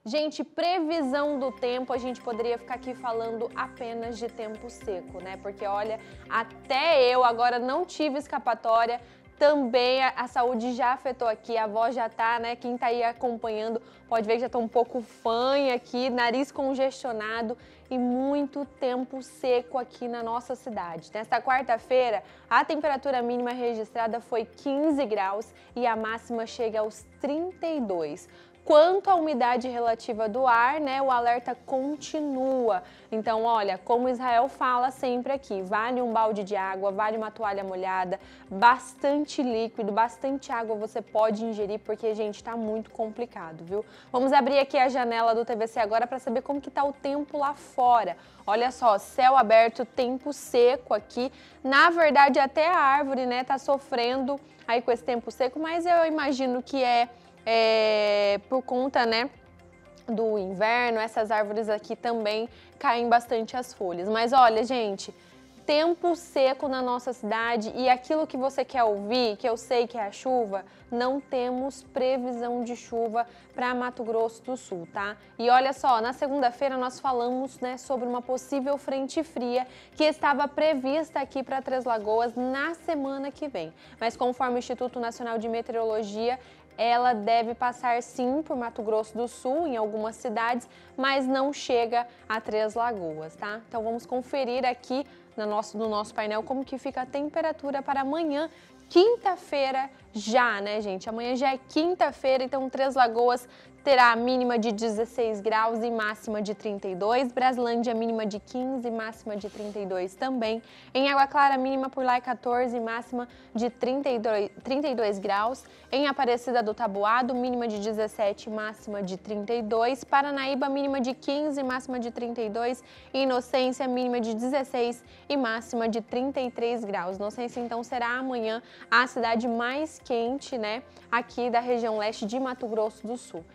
Gente, previsão do tempo, a gente poderia ficar aqui falando apenas de tempo seco, né? Porque olha, até eu agora não tive escapatória. Também a saúde já afetou aqui, a voz já tá, né? Quem tá aí acompanhando pode ver que já tô um pouco fanha aqui, nariz congestionado e muito tempo seco aqui na nossa cidade. Nesta quarta-feira, a temperatura mínima registrada foi 15 graus e a máxima chega aos 32. Quanto à umidade relativa do ar, né, o alerta continua. Então, olha, como Israel fala sempre aqui, vale um balde de água, vale uma toalha molhada, bastante líquido, bastante água você pode ingerir, porque, gente, tá muito complicado, viu? Vamos abrir aqui a janela do TVC agora para saber como que tá o tempo lá fora. Olha só, céu aberto, tempo seco aqui. Na verdade, até a árvore, né, tá sofrendo aí com esse tempo seco, mas eu imagino que por conta, né, do inverno, essas árvores aqui também caem bastante as folhas. Mas olha, gente, tempo seco na nossa cidade e aquilo que você quer ouvir, que eu sei que é a chuva, não temos previsão de chuva para Mato Grosso do Sul, tá? E olha só, na segunda-feira nós falamos, né, sobre uma possível frente fria que estava prevista aqui para Três Lagoas na semana que vem. Mas conforme o Instituto Nacional de Meteorologia, ela deve passar sim por Mato Grosso do Sul, em algumas cidades, mas não chega a Três Lagoas, tá? Então vamos conferir aqui no nosso painel como que fica a temperatura para amanhã, quinta-feira já, né, gente? Amanhã já é quinta-feira, então Três Lagoas terá a mínima de 16 graus e máxima de 32. Braslândia, mínima de 15 e máxima de 32 também. Em Água Clara, mínima por lá é 14 e máxima de 32 graus. Em Aparecida do Taboado, mínima de 17 e máxima de 32. Paranaíba, mínima de 15 e máxima de 32. E Inocência, mínima de 16 e máxima de 33 graus. Inocência, então, será amanhã a cidade mais quente, né, aqui da região leste de Mato Grosso do Sul.